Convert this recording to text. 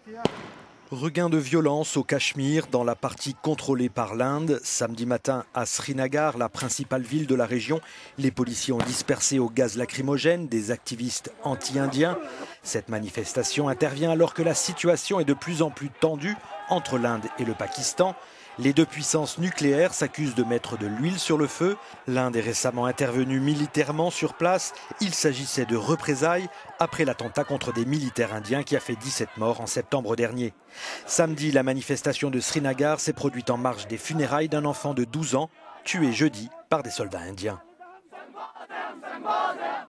Regain de violence au Cachemire, dans la partie contrôlée par l'Inde. Samedi matin à Srinagar, la principale ville de la région, les policiers ont dispersé au gaz lacrymogène des activistes anti-indiens. Cette manifestation intervient alors que la situation est de plus en plus tendue entre l'Inde et le Pakistan. Les deux puissances nucléaires s'accusent de mettre de l'huile sur le feu. L'Inde est récemment intervenue militairement sur place. Il s'agissait de représailles après l'attentat contre des militaires indiens qui a fait 17 morts en septembre dernier. Samedi, la manifestation de Srinagar s'est produite en marge des funérailles d'un enfant de 12 ans, tué jeudi par des soldats indiens.